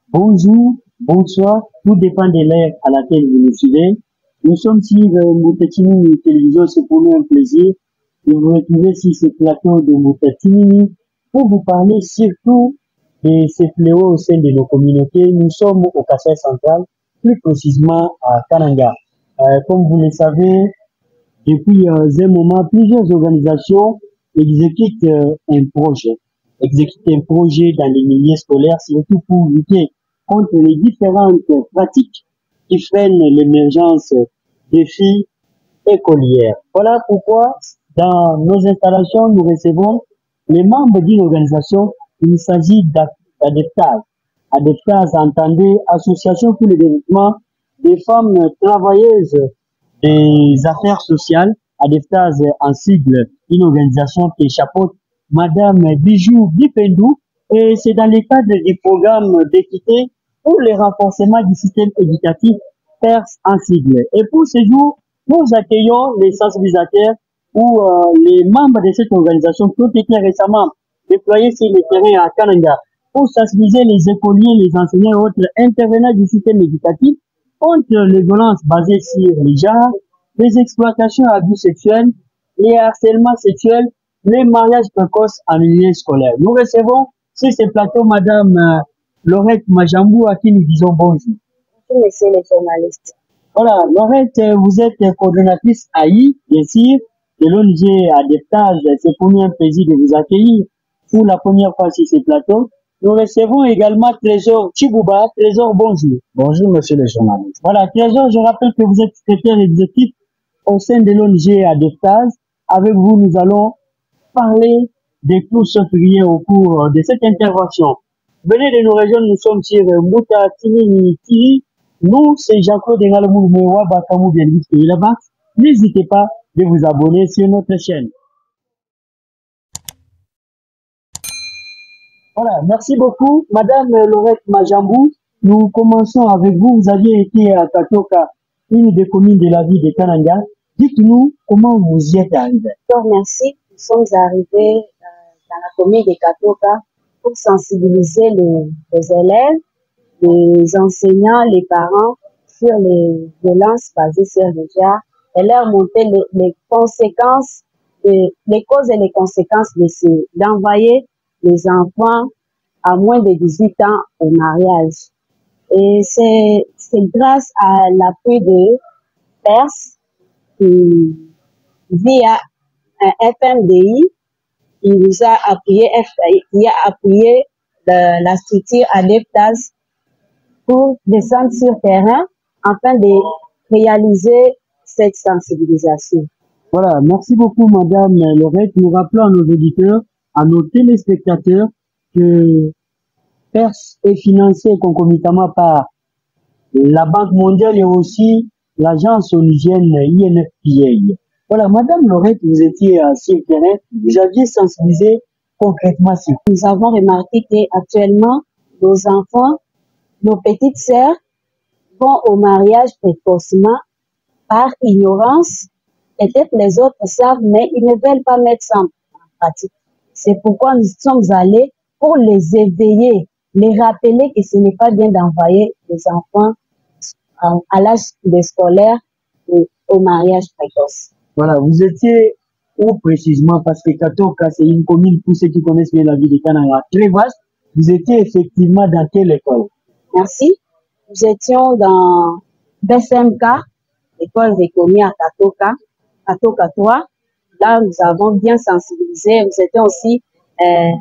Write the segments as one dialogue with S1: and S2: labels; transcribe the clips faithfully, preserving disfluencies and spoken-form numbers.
S1: Bonjour, bonsoir, tout dépend de l'heure à laquelle vous nous suivez. Nous sommes sur euh, Moutatini Télévision, c'est pour nous un plaisir de vous retrouver sur ce plateau de Moutatini pour vous parler surtout de ces fléaux au sein de nos communautés. Nous sommes au Kassai central, plus précisément à Kananga. Euh, comme vous le savez, depuis euh, un moment, plusieurs organisations exécutent euh, un projet, exécutent un projet dans les milieux scolaires, surtout pour lutter contre les différentes pratiques qui freinent l'émergence des filles écolières. Voilà pourquoi, dans nos installations, nous recevons les membres d'une organisation. Il s'agit d'ADEFTAS. ADEFTAS, entendez, Association pour le développement des femmes travailleuses des affaires sociales. ADEFTAS en sigle, une organisation qui chapeaute Madame Bijou Bipendou, et c'est dans le cadre du programme d'équité pour le renforcement du système éducatif Perse en sigle. Et pour ce jour, nous accueillons les sensibilisateurs ou euh, les membres de cette organisation qui ont été récemment déployés sur le terrain à Kananga pour sensibiliser les écoliers, les enseignants et autres intervenants du système éducatif contre les violences basées sur les genres, les exploitations à abus sexuels, les harcèlements sexuels, les mariages précoces en milieu scolaire. Nous recevons sur ce plateau Madame euh, Laurette Majambou, à qui nous disons bonjour.
S2: Bonjour, monsieur le journaliste.
S1: Voilà, Laurette, vous êtes coordonnatrice A I, bien sûr, de l'O N G ADEFTAS. C'est pour nous un plaisir de vous accueillir pour la première fois sur ce plateau. Nous recevons également Trésor Chibouba. Trésor, bonjour.
S3: Bonjour, monsieur le journaliste.
S1: Voilà, Trésor, je rappelle que vous êtes secrétaire exécutif au sein de l'O N G ADEFTAS. Avec vous, nous allons parler des courses février au cours de cette intervention. Venez de nos régions, nous sommes sur Mouta Tini Tiri. Nous, c'est Jean-Claude Ngalamou Mewa Bakamou Bienvite là-bas. N'hésitez pas de vous abonner sur notre chaîne. Voilà, merci beaucoup. Madame Laurette Majambou, nous commençons avec vous. Vous aviez été à Katoka, une des communes de la ville de Kananga. Dites-nous comment vous y êtes arrivé.
S2: Merci. Nous sommes arrivés euh, dans la commune de Katoka pour sensibiliser les, les élèves, les enseignants, les parents sur les violences basées sur le genre et leur montrer les, les conséquences, de, les causes et les conséquences de ce, d'envoyer les enfants à moins de dix-huit ans au mariage. Et c'est, c'est grâce à l'appui de Perse, qui, via un F M D I, il nous a appuyé, il a appuyé de, la structure ADEFTAS pour descendre sur terrain afin de réaliser cette sensibilisation.
S1: Voilà, merci beaucoup Madame Laurette. Nous rappelons à nos auditeurs, à nos téléspectateurs, que Perse est financé concomitamment par la Banque mondiale et aussi l'agence onusienne I N F P A. Voilà, Madame Laurette, vous étiez euh, sur le terrain, vous aviez sensibilisé concrètement sur.
S2: Nous avons remarqué qu'actuellement, nos enfants, nos petites sœurs vont au mariage précocement par ignorance. Peut-être les autres savent, mais ils ne veulent pas mettre ça en pratique. C'est pourquoi nous sommes allés pour les éveiller, les rappeler que ce n'est pas bien d'envoyer les enfants à l'âge des scolaires au mariage précoce.
S1: Voilà, vous étiez où précisément? Parce que Katoka, c'est une commune, pour ceux qui connaissent bien la ville de Kananga, très vaste. Vous étiez effectivement dans quelle école?
S2: Merci. Nous étions dans B S M K, école d'économie à Katoka, Katoka trois. Là, nous avons bien sensibilisé. Nous étions aussi euh,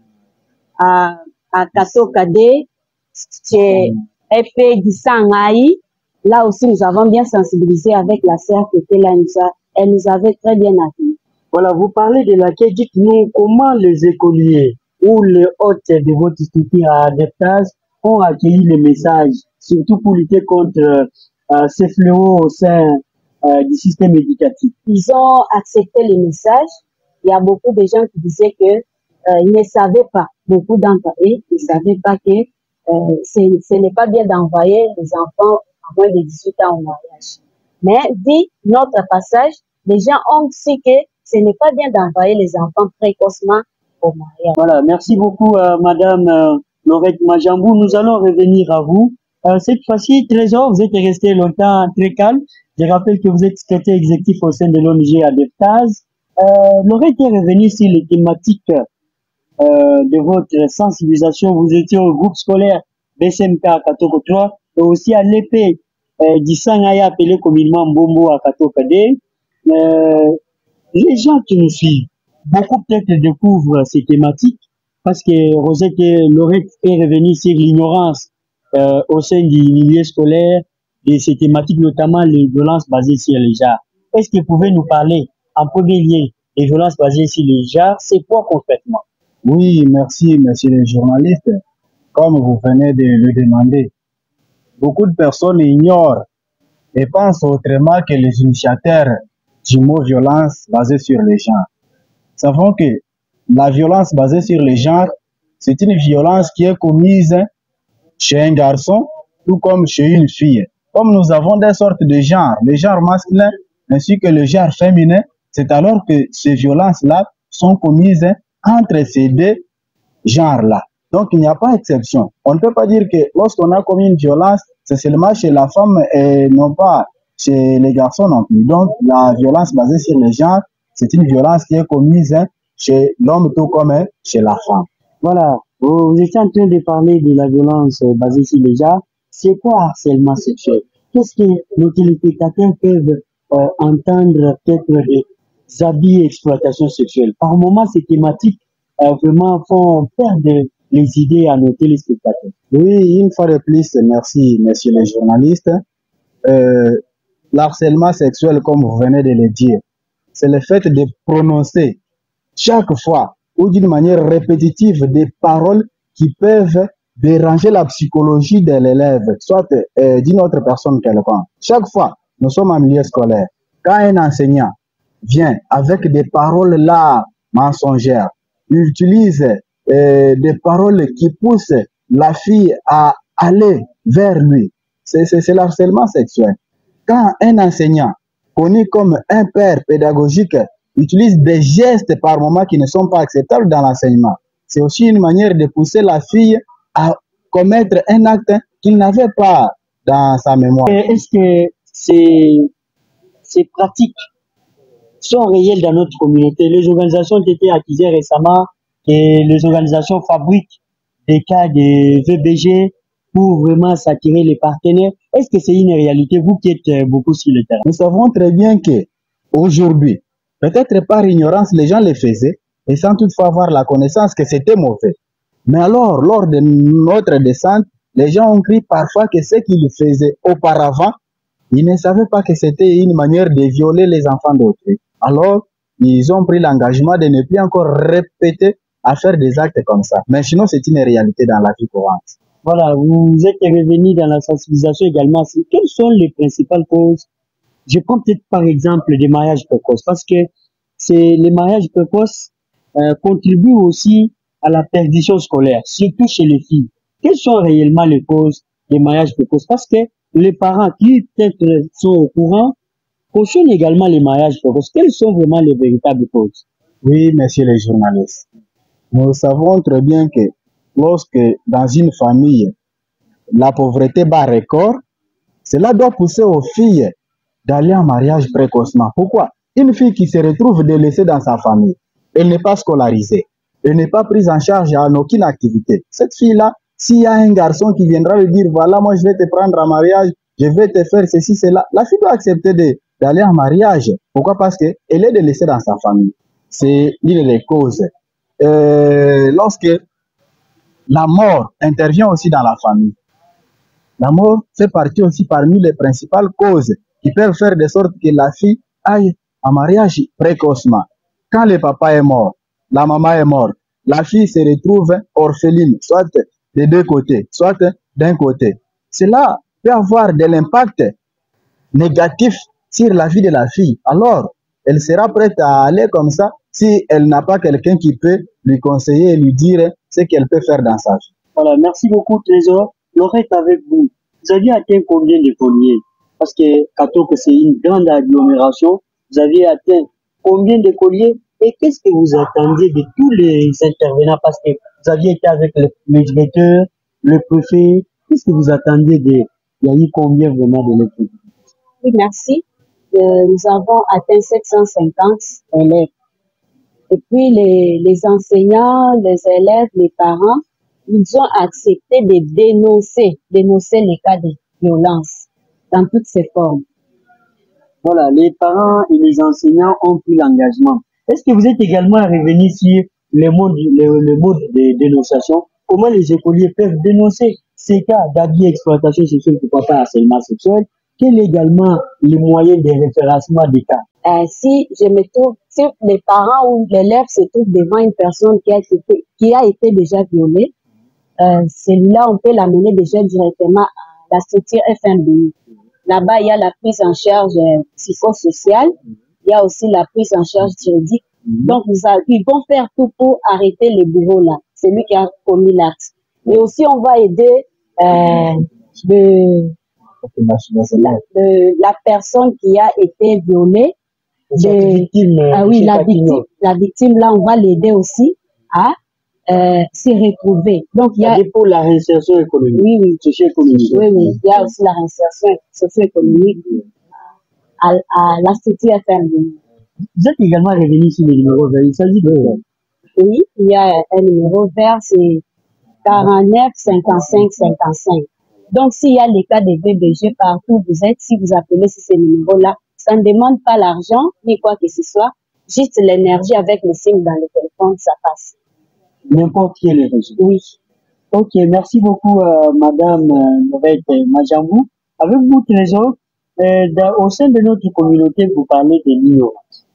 S2: à, à Katoka D, chez F P Gisangaï. Là aussi, nous avons bien sensibilisé avec la sœur qui était là. Elle nous avait très bien accueillis.
S1: Voilà, vous parlez de laquelle, dites-nous comment les écoliers ou les hôtes de votre structure à ADEFTAS ont accueilli les messages, surtout pour lutter contre euh, ces fléaux au sein euh, du système éducatif.
S2: Ils ont accepté les messages. Il y a beaucoup de gens qui disaient que euh, ils ne savaient pas, beaucoup d'entre eux ne savaient pas que euh, ce n'est pas bien d'envoyer les enfants à moins de dix-huit ans au mariage. Mais, dit notre passage, les gens ont su que ce n'est pas bien d'envoyer les enfants précocement au mariage.
S1: Voilà, merci beaucoup, euh, Madame euh, Laurette Majambou, nous allons revenir à vous. Euh, cette fois-ci, Trésor, vous êtes resté longtemps très calme. Je rappelle que vous êtes secrétaire exécutif au sein de l'O N G ADEPTAZ. Euh, Laurette est revenu sur les thématiques euh, de votre sensibilisation. Vous étiez au groupe scolaire B C M K à Katoko trois et aussi à l'E P euh, d'Issangaya appelé communément Mbombo à Katoko D. Euh, les gens qui nous suivent, beaucoup peut-être découvrent ces thématiques parce que Rosette et Laurette est revenu sur l'ignorance euh, au sein du milieu scolaire de ces thématiques, notamment les violences basées sur les genres. Est-ce que vous pouvez nous parler en premier lieu des violences basées sur les genres? C'est quoi concrètement?
S3: Oui, merci, monsieur le journaliste. Comme vous venez de le demander, beaucoup de personnes ignorent et pensent autrement que les initiateurs du mot violence basée sur les genres. Savons que la violence basée sur les genres, c'est une violence qui est commise chez un garçon, tout comme chez une fille. Comme nous avons des sortes de genres, le genre masculin ainsi que le genre féminin, c'est alors que ces violences-là sont commises entre ces deux genres-là. Donc, il n'y a pas d'exception. On ne peut pas dire que lorsqu'on a commis une violence, c'est seulement chez la femme et non pas chez les garçons non plus. Donc, la violence basée sur les genres, c'est une violence qui est commise chez l'homme tout comme chez la femme.
S1: Voilà, vous, vous étiez en train de parler de la violence basée sur les genres. C'est quoi harcèlement sexuel? Qu'est-ce que nos téléspectateurs peuvent euh, entendre peut-être des habits et exploitation sexuelle? Par moments, ces thématiques euh, vraiment font perdre les idées à nos téléspectateurs.
S3: Oui, une fois de plus, merci, messieurs les journalistes. Euh, L'harcèlement sexuel, comme vous venez de le dire, c'est le fait de prononcer chaque fois ou d'une manière répétitive des paroles qui peuvent déranger la psychologie de l'élève, soit euh, d'une autre personne quelconque. Chaque fois, nous sommes en milieu scolaire, quand un enseignant vient avec des paroles là mensongères, il utilise euh, des paroles qui poussent la fille à aller vers lui, c'est l'harcèlement sexuel. Quand un enseignant, connu comme un père pédagogique, utilise des gestes par moments qui ne sont pas acceptables dans l'enseignement, c'est aussi une manière de pousser la fille à commettre un acte qu'il n'avait pas dans sa mémoire.
S1: Est-ce que ces, ces pratiques sont réelles dans notre communauté? Les organisations ont été accusées récemment et les organisations fabriquent des cas de V B G pour vraiment s'attirer les partenaires. Est-ce que c'est une réalité, vous qui êtes beaucoup sur le terrain?
S3: Nous savons très bien que aujourd'hui, peut-être par ignorance, les gens le faisaient et sans toutefois avoir la connaissance que c'était mauvais. Mais alors, lors de notre descente, les gens ont cru parfois que ce qu'ils faisaient auparavant, ils ne savaient pas que c'était une manière de violer les enfants d'autrui. Alors, ils ont pris l'engagement de ne plus encore répéter à faire des actes comme ça. Mais sinon, c'est une réalité dans la vie courante.
S1: Voilà, vous êtes revenu dans la sensibilisation également. Quelles sont les principales causes? Je prends peut-être par exemple des mariages précoces, parce que c'est les mariages précoces euh, contribuent aussi à la perdition scolaire, surtout chez les filles. Quelles sont réellement les causes des mariages précoces? Parce que les parents qui peut-être sont au courant cautionnent également les mariages précoces. Quelles sont vraiment les véritables causes?
S3: Oui, messieurs les journalistes, nous savons très bien que lorsque dans une famille, la pauvreté bat record, cela doit pousser aux filles d'aller en mariage précocement. Pourquoi? Une fille qui se retrouve délaissée dans sa famille, elle n'est pas scolarisée, elle n'est pas prise en charge en aucune activité. Cette fille-là, s'il y a un garçon qui viendra lui dire, voilà, moi je vais te prendre en mariage, je vais te faire ceci, cela, la fille doit accepter d'aller en mariage. Pourquoi? Parce qu'elle est délaissée dans sa famille. C'est l'une des causes. Euh, lorsque la mort intervient aussi dans la famille, la mort fait partie aussi parmi les principales causes qui peuvent faire de sorte que la fille aille en mariage précocement. Quand le papa est mort, la maman est morte, la fille se retrouve orpheline, soit des deux côtés, soit d'un côté. Cela peut avoir de l'impact négatif sur la vie de la fille. Alors, elle sera prête à aller comme ça si elle n'a pas quelqu'un qui peut lui conseiller et lui dire ce qu'elle peut faire dans sa vie.
S1: Voilà, merci beaucoup Trésor. Laurette, avec vous, vous aviez atteint combien de colliers? Parce que Kato, que c'est une grande agglomération, vous aviez atteint combien de colliers? Et qu'est-ce que vous attendiez de tous les intervenants? Parce que vous aviez été avec le, le directeur, le préfet. Qu'est-ce que vous attendiez de... Il y a eu combien vraiment d'élèves?
S2: Oui, merci. Euh, nous avons atteint sept cent cinquante élèves. Et puis les, les enseignants, les élèves, les parents, ils ont accepté de dénoncer, dénoncer les cas de violence dans toutes ses formes.
S1: Voilà, les parents et les enseignants ont pris l'engagement. Est-ce que vous êtes également revenu sur le mode, le, le mode de dénonciation? Comment les écoliers peuvent dénoncer ces cas d'abus, exploitation sexuelle, pourquoi pas harcèlement sexuel? Quel est également le moyen de référencement des cas?
S2: Euh, si je me trouve, si les parents ou l'élève se trouve devant une personne qui a été, qui a été déjà violée, euh, celui-là, on peut l'amener déjà directement à la structure F M B I. Là-bas, il y a la prise en charge euh, psychosociale, il y a aussi la prise en charge juridique. Donc, ils, a, ils vont faire tout pour arrêter les bourreaux là, celui qui a commis l'acte. Mais aussi, on va aider euh, de, la, de la personne qui a été violée. De,
S1: victime,
S2: ah oui, la victime, la victime, là, on va l'aider aussi à euh, s'y retrouver. Donc, il y a...
S1: pour la réinsertion économique.
S2: Oui, oui.
S1: Socio-économique.
S2: Oui, oui. Il y a aussi la réinsertion socio-économique à, à la structure F M B I.
S1: Vous êtes également revenu sur le numéro vert. Il s'agit de...
S2: Oui, il y a un numéro vert, c'est quarante-neuf cinquante-cinq cinquante-cinq. Donc, s'il y a les cas de V B G partout où vous êtes, si vous appelez sur ces numéros-là, ça ne demande pas l'argent, ni quoi que ce soit, juste l'énergie avec le signe dans le téléphone, ça passe.
S1: N'importe quel réseau.
S2: Oui.
S1: Ok, merci beaucoup, euh, Madame euh, Norette Majambou. Avec vous, Trésor, euh, dans, au sein de notre communauté, vous parlez de l'ignorance.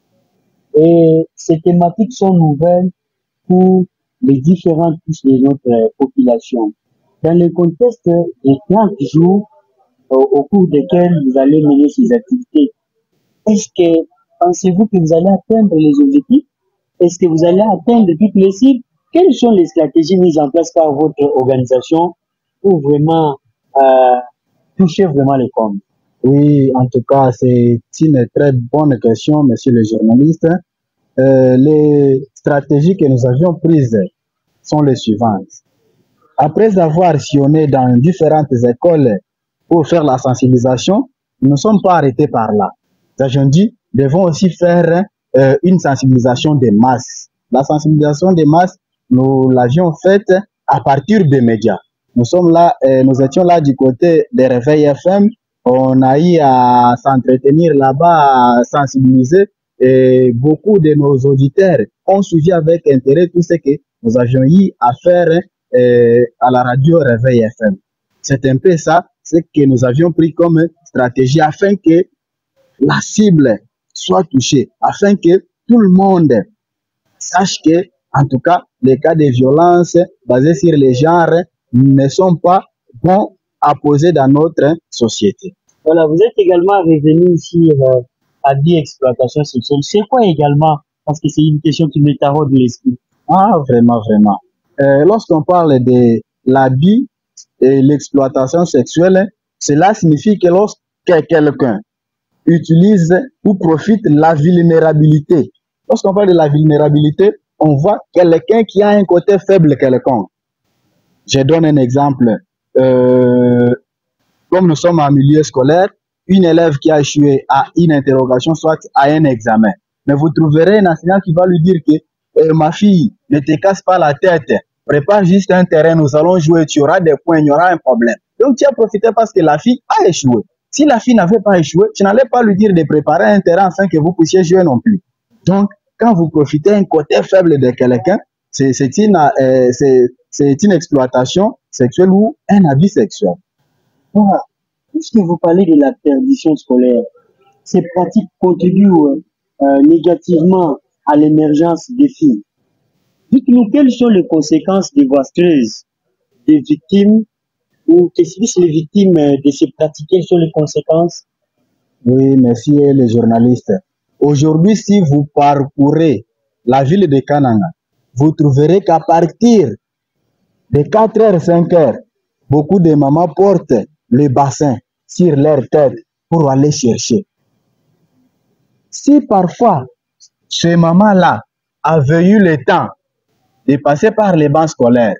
S1: Et ces thématiques sont nouvelles pour les différentes couches de notre euh, population. Dans le contexte de trente jours euh, au cours desquels vous allez mener ces activités, est-ce que pensez-vous que vous allez atteindre les objectifs? Est-ce que vous allez atteindre toutes les cibles? Quelles sont les stratégies mises en place par votre organisation pour vraiment euh, toucher vraiment les femmes?
S3: Oui, en tout cas, c'est une très bonne question, monsieur le journaliste. Euh, les stratégies que nous avions prises sont les suivantes. Après avoir sillonné dans différentes écoles pour faire la sensibilisation, nous ne sommes pas arrêtés par là. Je dis, nous devons aussi faire euh, une sensibilisation des masses. La sensibilisation des masses, nous l'avions faite à partir des médias. Nous sommes là, euh, nous étions là du côté des réveils F M. On a eu à s'entretenir là-bas, à sensibiliser. Et beaucoup de nos auditeurs ont suivi avec intérêt tout ce que nous avions eu à faire euh, à la radio Réveil F M. C'est un peu ça, ce que nous avions pris comme stratégie afin que la cible soit touchée, afin que tout le monde sache que, en tout cas, les cas de violence basés sur les genres ne sont pas bons à poser dans notre société.
S1: Voilà, vous êtes également revenu sur euh, abus exploitation sexuelle. C'est quoi également? Parce que c'est une question qui me taraude l'esprit.
S3: Ah, vraiment, vraiment. Euh, Lorsqu'on parle de l'abus et l'exploitation sexuelle, cela signifie que lorsque quelqu'un utilise ou profite de la vulnérabilité. Lorsqu'on parle de la vulnérabilité, on voit quelqu'un qui a un côté faible quelconque. Je donne un exemple. Euh, comme nous sommes en milieu scolaire, une élève qui a échoué à une interrogation, soit à un examen. Mais vous trouverez un enseignant qui va lui dire que euh, ma fille, ne te casse pas la tête, prépare juste un terrain, nous allons jouer, tu auras des points, il y aura un problème. Donc tu as profité parce que la fille a échoué. Si la fille n'avait pas échoué, tu n'allais pas lui dire de préparer un terrain afin que vous puissiez jouer non plus. Donc, quand vous profitez d'un côté faible de quelqu'un, c'est une, euh, une exploitation sexuelle ou un abus sexuel.
S1: Voilà. Puisque vous parlez de la perdition scolaire, ces pratiques contribuent euh, négativement à l'émergence des filles. Dites-nous quelles sont les conséquences dévastatrices des victimes ou que subissent les victimes de ces pratiques. Quelles sont les conséquences?
S3: Oui, merci les journalistes. Aujourd'hui, si vous parcourez la ville de Kananga, vous trouverez qu'à partir de quatre heures, cinq heures, beaucoup de mamans portent le bassin sur leur tête pour aller chercher. Si parfois, ces mamans-là avaient eu le temps de passer par les bancs scolaires,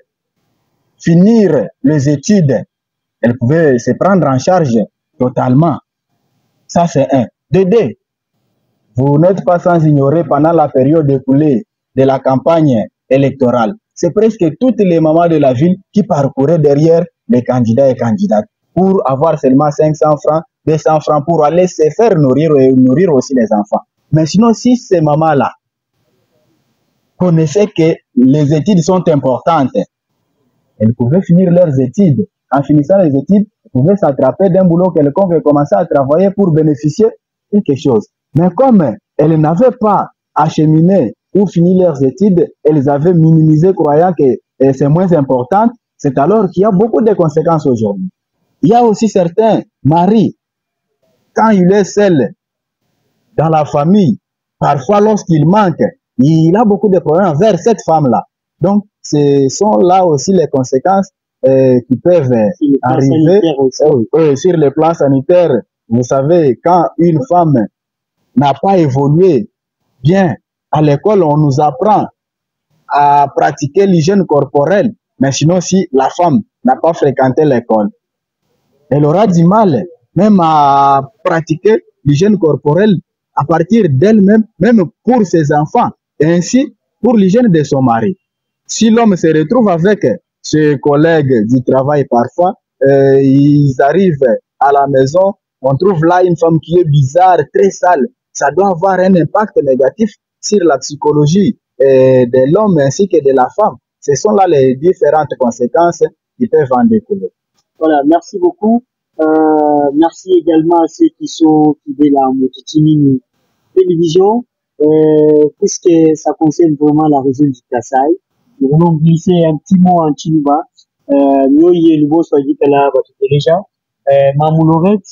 S3: finir les études, elle pouvait se prendre en charge totalement. Ça, c'est un. De deux, vous n'êtes pas sans ignorer pendant la période écoulée de la campagne électorale, c'est presque toutes les mamans de la ville qui parcouraient derrière les candidats et candidates pour avoir seulement cinq cents francs, deux cents francs pour aller se faire nourrir et nourrir aussi les enfants. Mais sinon, si ces mamans-là connaissaient que les études sont importantes, elles pouvaient finir leurs études. En finissant les études, elles pouvaient s'attraper d'un boulot quelconque et commencer à travailler pour bénéficier de quelque chose. Mais comme elles n'avaient pas acheminé ou fini leurs études, elles avaient minimisé croyant que c'est moins important, c'est alors qu'il y a beaucoup de conséquences aujourd'hui. Il y a aussi certains maris, quand il est seul dans la famille, parfois lorsqu'il manque, il a beaucoup de problèmes vers cette femme-là. Donc, ce sont là aussi les conséquences euh, qui peuvent arriver euh, euh, sur le plan sanitaire. Vous savez, quand une femme n'a pas évolué bien à l'école, on nous apprend à pratiquer l'hygiène corporelle. Mais sinon, si la femme n'a pas fréquenté l'école, elle aura du mal même à pratiquer l'hygiène corporelle à partir d'elle-même, même pour ses enfants, et ainsi pour l'hygiène de son mari. Si l'homme se retrouve avec ses collègues du travail parfois, euh, ils arrivent à la maison, on trouve là une femme qui est bizarre, très sale. Ça doit avoir un impact négatif sur la psychologie euh, de l'homme ainsi que de la femme. Ce sont là les différentes conséquences qui peuvent en découler.
S1: Voilà, merci beaucoup. Euh, merci également à ceux qui sont fidèles à Mototini Télévision, euh, puisque ça concerne vraiment la région du Kasaï. Nous allons glisser un petit mot en Chinuba. Nous y est nouveau soit dit que là, votre déjà. Mamouloret,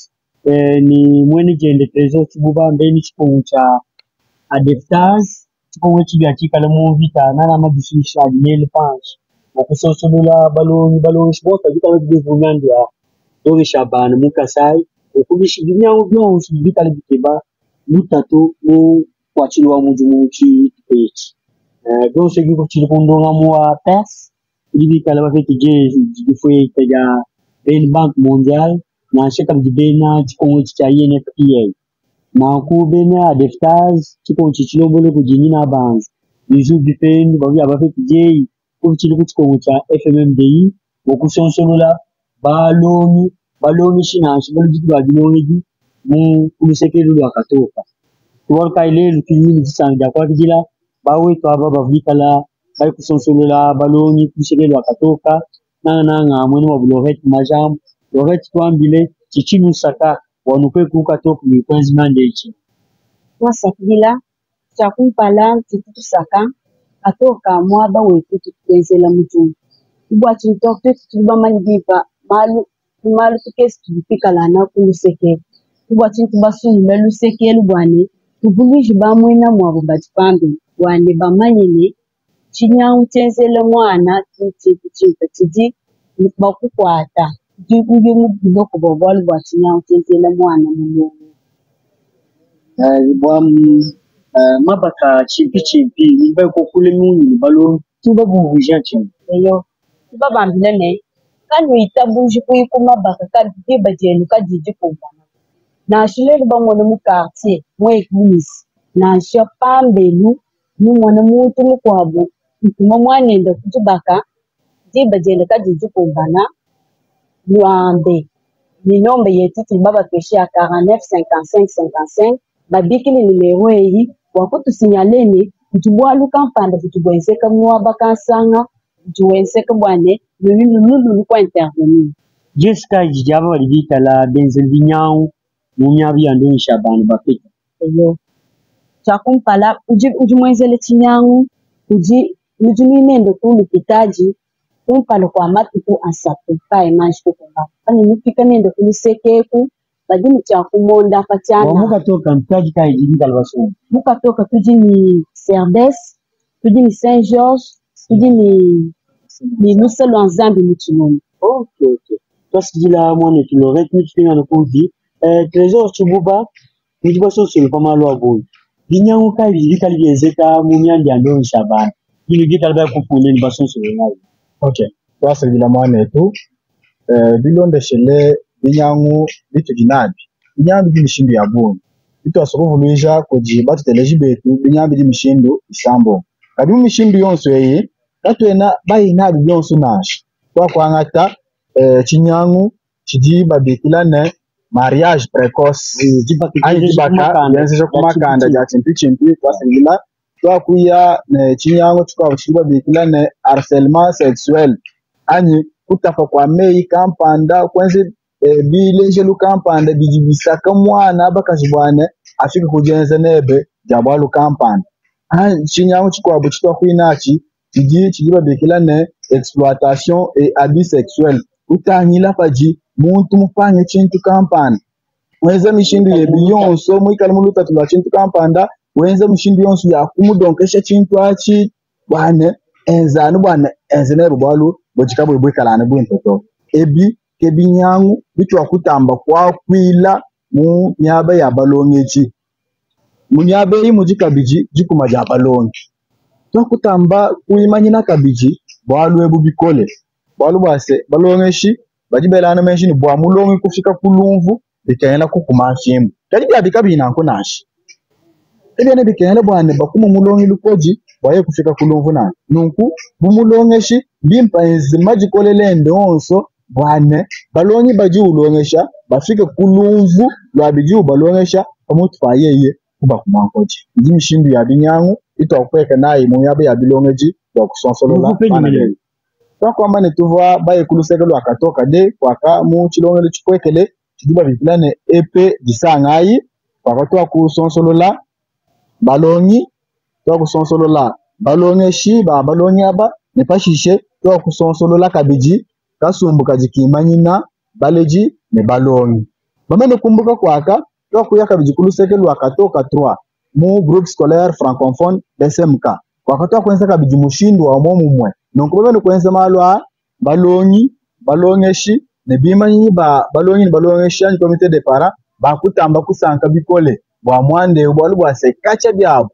S1: ni mweni jende trésor Chinuba, mbeni chikoncha à Deftas, chikonwe chigachi kala mo vita, nana madisi shadi nele panche. Makuso solula balon balon sport, dit avec des vounandia. Dore Shaban, Mukasai, ukubishi binyango byonse bikale bikeba, mutato mu kwachilwa mujumuchi page. Euh, donc, ce qui est pendant moi, Perse, il dit qu'elle va faire que j'ai fait une banque mondiale, dans ce cas de Bénin, tu connais que tu as une F P A. Dans le Bénin, à Deftas, tu connais que tu as une banque. Les jours du pays, il va faire que j'ai, pour tu connais que tu as F M M D I, beaucoup sont sur là, Balloni, Balloni, China, je veux dire que tu as dit, mon, pour le secret de la Kato. Tu vois, quand il est, le film, il dit, d'accord, il dit là, bawe to aba bavikala bai kusonsolo la baloni kushike lwa katoka na na nga mwene wa buloret majam loret twambile chichinu saka wanupe kukatok ni kwenzi mandechi
S2: wa sakila chakumpala titu saka atoka mwaba wetu tukwenzela mutu ubwa chintokte tuba mandipa malu malu tukesi tupika lana kuluseke ubwa chintu basu meluseke lubwane tubuliji bamwena mwabo batipambe wane bamanyene chinyangu chenzele mwana titi titi bakukwata ndikuye mubuno ko bobwalu bwa chinyangu chenzele mwana muno
S1: eh bwa mabaka chimpi chimpi nimba ko kule munyu balo tuba bumvija chimpi
S2: eyo tuba bambile kanu itabuji kuyiku mabaka kadde bajenu kadije kumbana na shile bangone mu quartier mu église na shopambelu mu mwana mutu mu kwabo kuma mwana enda kutubaka diba jele kadije kumbana luambe ni nombre yetu tibaba peshi ya quarante-neuf cinquante-cinq cinquante-cinq babikili numero eyi wakutu signaleni kutubwalu kampanda kutubwenseka mwa bakansanga kutubwenseka bwane lulu lulu kwa intervenir
S1: Jessica jijaba walivita la benzelbinyao munyabi ando Shaban bapita
S2: eyo chakumpala uji uji mwenzele chinyangu uji uji minendo kulu kitaji kumpalo kwa matuku asapu kai manjiko kwa ani nipika nendo kulu sekeku badini chakumonda kachana
S1: muka toka mtaji kai jinga alwaso
S2: muka toka tuji ni Cerdes tuji ni Saint George tuji ni ni Muselo Nzambi muchimoni.
S1: Ok ok parce que là moi ne tu l'aurais tu fais en convi euh trésor chububa ni baso sur pas mal wa boy binyangu kai bikali yezeka munyandi ando Shaban il dit qu'elle va comprendre une façon sur le mal.
S3: Ok. Toi, c'est évidemment un tout. Euh, bilon de chez les binyangu, bitu dinabi. Binyangu di mishindu ya buni. Bitu asoko vuluja koji batu teleji betu, binyangu di mishindu isambo. Kadi mishindu yonso yeye, katu ena bayi nabi yonso nashi. Kwa kwa ngata, eh, chinyangu, chidi babekila ne mariage précoce. Ayi dibaka, yense shokuma kanda ja chimpi chimpi, kwa sengila. Kwa kuya ne chinyangu chukwa chidi babekila ne harcèlement sexuel. Ani kutafa kwa mei kampanda kwenze e, bileje lu kampanda bijibisaka mwana bakashibwane afika kujenza nebe jabwa lu kampanda ah chinyangu chikwa buchitwa kuinachi chiji chijiba bekila ne exploitation et abus sexuel utanyila paji muntu mufanye chintu kampanda wenza mishindu ye biyonso mwikala muluta tula chintu kampanda wenza mishindu yonso ya kumudonkesha chintu achi bwane enzanu bwana enzene bwalu bojikabo ibwekalana bw'entoto ebi kebinyangu bitwa kutamba kwa kwila mu nyaba ya balongechi mu nyaba yi mujikabiji jikuma ja balongi to kutamba kuimanyina kabiji bwalu ebu bikole bwalu base balongeshi bajibelana menshini bwa mulongi kufika kulumvu bikayela kukuma shimbu kali bya bikabina nko nashi ebene bikayela bwane bakuma mulongi lukoji baye kufika kulumvu na nunku bumulongeshi bimpa enzima jikolele ndonso bwane balongi baji ulongesha bafike kulumvu lwabiji balongesha omuntu fayeye kuba kumankoji ndi mishindu ya binyangu itakweka nayi mu yabe ya bilongeji kwa kusonsolola manale kwa kwamba ne tuva baye kuluseka lwa katoka de kwaka mu chilongele chikwekele chidiba biplane epe disangayi kwa kwa kusonsolola balongi kwa kusonsolola balongeshi ba balongi aba ne pashishe kwa kusonsolola kabiji kasumbuka jikimanyina baleji ne balongi bamene kumbuka kwaka kwa kuyaka bijikulusekelu wakatoka trois mu groupe scolaire francophone S M K wakatoka kwenza kabiji mushindu wa momu mwe nonko bamene kwenza malwa balongi balongeshi ne bimanyi ba balongi ne balongeshi ani comité de parents bakutamba kusanka bikole bwa mwande bwalu bwa sekacha byabo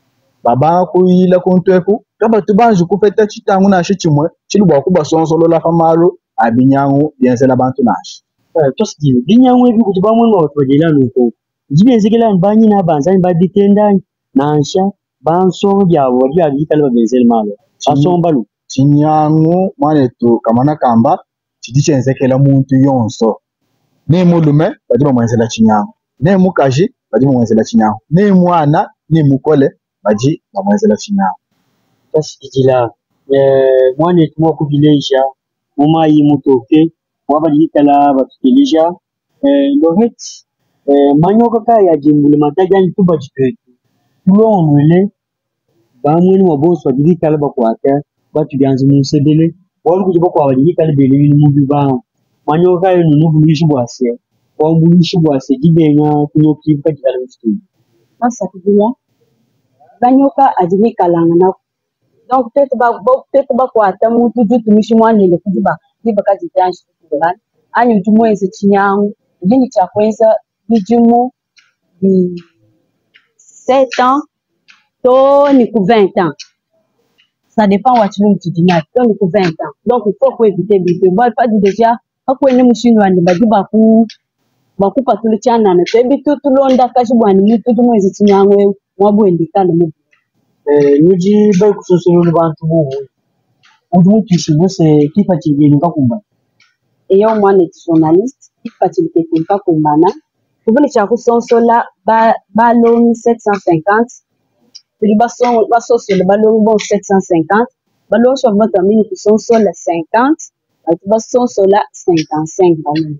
S3: baba kuyila kuntweku kaba tubanju kufeta chitangu na shichimwe chili bwa kuba sonsolola famalo abinyangu yensela bantu nashi
S1: eh to sidi binyangu ebi kuti bamwe ngo twagela nuko jibenzekela mbanyi na banzani baditenda nansha banso byabo bya bikala babenzela malo basomba lu
S3: chinyangu mwanetu kamana kamba chidichensekela muntu yonso ne mulume badiba mwenzela chinyangu ne mukaji badiba mwenzela chinyangu ne mwana ne mukole baji bamwenzela chinyangu
S1: tasikijila eh mwana tumo kubileja muma yi mutoke wabadikala batukilisha eh lohet eh manyoka ka ya jimbule matajani tuba jikwetu tulonwele bamwe wa boss badikala bakwata batu byanze musebele wali kujiba kwa badikala bele mu biba manyoka yo nunu bulishi bwase kwa bulishi bwase gibenya kunyoki bakijala mstu
S2: masa kujila banyoka ajikala ngana donc peut-être ba peut-être ba kwata mutu dutu mishimwane le kujiba diba kazi tanshi kujiba anyu tumo ese chinyangu ngini cha kwenza bijumu bi sept ans to ni ku vingt ans ça dépend wa chilum tidina to ni ku vingt ans donc il faut éviter bite bon pas déjà akwe ni mushinu andi badiba ku bakupa tuli chana na tebi tu tulonda kashibwani mutu tumo ese chinyangu mwabwendikana mu
S1: eh nuji ba kusosolo bantu bubu umuntu kishibose kifa kigeni kakumba
S2: eyo mwana journaliste kifa kigeni kakumbana kubuli cha kusonsola ba balon sept cent cinquante puis bason basosole balon bon sept cent cinquante balon so vota mini kusonsola cinquante ati basonsola cinquante-cinq balon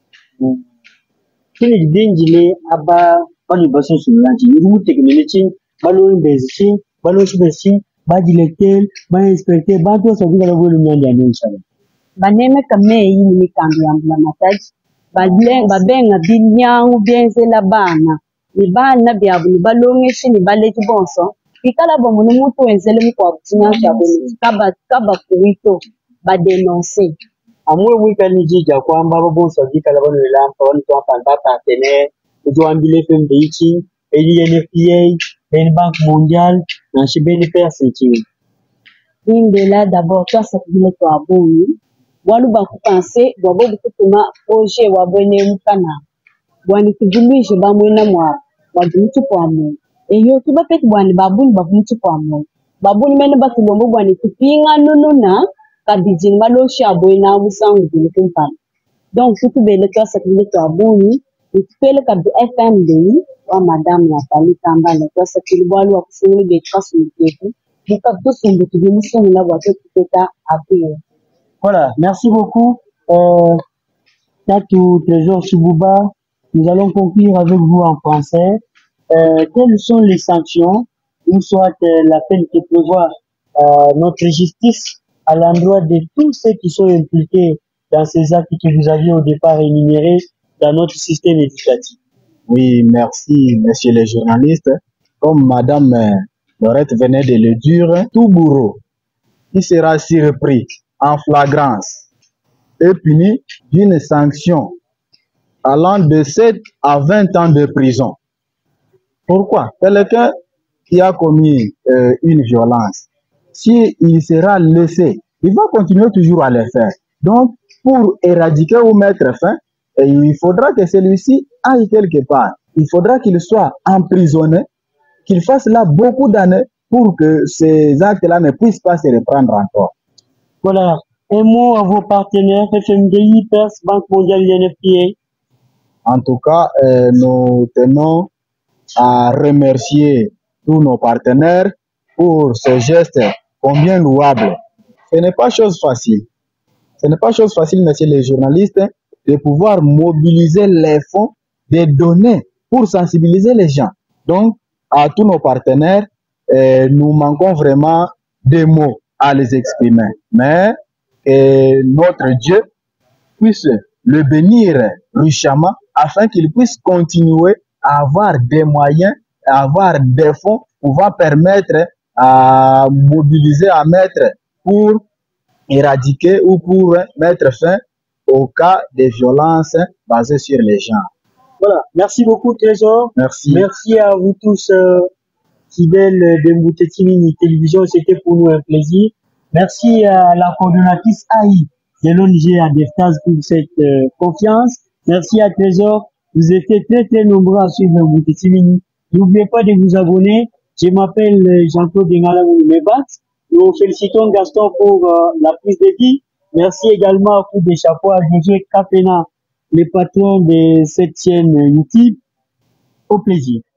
S1: kile denjile aba bali basosolo lanji yumu teknoloji balon bezchi balon subesi bajiletel ba inspecteur ba to so bigala bolu nyandi anisha
S2: baneme kame yi ni mikambi ya mbula mataji badle babenga binyangu byenzela bana ni bana byabo ni balongeshi ni baleki bonso ikala bomu ni mutu wenzele mko kutsinya cha bonu kaba kaba kuito ba denoncer
S1: amwe wika ni jija kwamba bonso bikala bonu lampa wanu to apanda ta tene ujoambile fembe ichi eli N F P A, ben Banque mondiale na shibeni pesa nchini
S2: Là, d'abord, toi, ça te dit que tu as bon. Moi, nous, on penser, bon, bon, beaucoup projet, ou abonné, ou kana. Bon, tu dis, je vais m'en moi. Bon, tu dis, pour moi. Et yo, tu vas peut-être, bon, baboun, baboun, tu pour moi. Baboun, mais ne pas tout le monde, bon, tu pinga, non, non, non, quand tu dis, malo, chaboué, na, ou sang, ou tu ne pas. Donc, si tu veux le cas, ça te dit que tu as bon, tu fais le cas de F M D I, ou madame, Nathalie Tamba, le cas, ça te dit, bon, ou c'est une des traces, ou
S1: voilà, merci beaucoup. Euh, Tatou Trésor Subouba, nous allons conclure avec vous en français. Euh, quelles sont les sanctions ou soit euh, la peine que prévoit euh, notre justice à l'endroit de tous ceux qui sont impliqués dans ces actes que vous aviez au départ énumérés dans notre système éducatif?
S3: Oui, merci, messieurs les journalistes. Comme Madame Laurette venait de le dire, tout bourreau qui sera surpris en flagrance est puni d'une sanction allant de sept à vingt ans de prison. Pourquoi? Quelqu'un qui a commis euh, une violence, s'il sera laissé, il va continuer toujours à le faire. Donc, pour éradiquer ou mettre fin, il faudra que celui-ci aille quelque part. Il faudra qu'il soit emprisonné, qu'il fasse là beaucoup d'années pour que ces actes-là ne puissent pas se reprendre encore.
S1: Voilà. Un mot à vos partenaires, F M D I, P E R S, Banque mondiale, U N F P A.
S3: En tout cas, euh, nous tenons à remercier tous nos partenaires pour ce geste combien louable. Ce n'est pas chose facile. Ce n'est pas chose facile, messieurs les journalistes, de pouvoir mobiliser les fonds, des données pour sensibiliser les gens. Donc, à tous nos partenaires, euh, nous manquons vraiment des mots à les exprimer. Mais que notre Dieu puisse le bénir richement afin qu'il puisse continuer à avoir des moyens, à avoir des fonds pouvant permettre à mobiliser, à mettre pour éradiquer ou pour mettre fin au cas de violences basées sur les gens.
S1: Voilà, merci beaucoup Trésor.
S3: Merci.
S1: Merci à vous tous, euh, fidèles de Mboutetini Télévision, c'était pour nous un plaisir. Merci à la coordonnatrice A I de l'O N G Adeftas pour cette euh, confiance. Merci à Trésor, vous étiez très très nombreux à suivre Mboutetini. N'oubliez pas de vous abonner. Je m'appelle Jean-Claude Ngala Mebat. Nous félicitons Gaston pour euh, la prise de vie. Merci également à coup de chapeau à Josué Capena, le patron de cette chaîne YouTube. Au plaisir.